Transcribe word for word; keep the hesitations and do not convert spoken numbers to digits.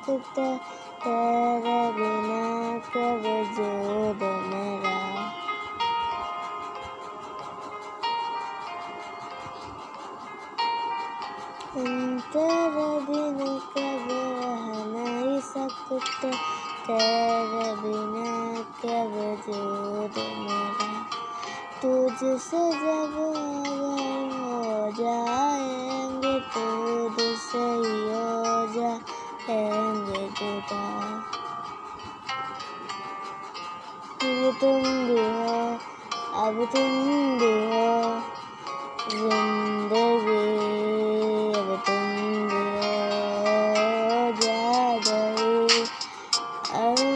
सकता, तेरे बिना क्या वजूद मेरा। तेरे बिना कभी रह नहीं सकता, तेरे बिना क्या वजूद मेरा। तुझसे जब अगर हो जाएंगे, तुझसे ही हो जाएंगे जुदा। अब तुम भी हो, अब तुम भी हो जिंदगी, अब तुम भी हो जा गई। अब